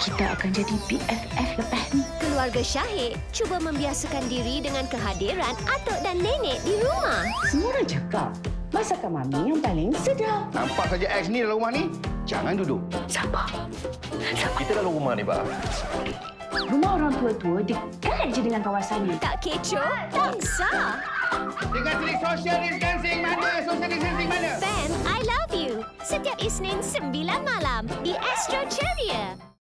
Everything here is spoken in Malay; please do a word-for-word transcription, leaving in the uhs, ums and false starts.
kita akan jadi B F F lepas ni. Keluarga Syahid cuba membiasakan diri dengan kehadiran atuk dan nenek di rumah. Semua orang cakap, masakan Mami yang paling sedap. Nampak saja X ni dalam rumah ni. Jangan duduk. Sabar. Sabar. Kita dalam rumah ni, Pak. Rumah orang tua-tua dekat je dengan kawasannya. Tak kecoh, tak sah. Dengan sini social distancing mana? Social distancing mana? Fan, I love you. Setiap Isnin sembilan malam di Astro Ceria.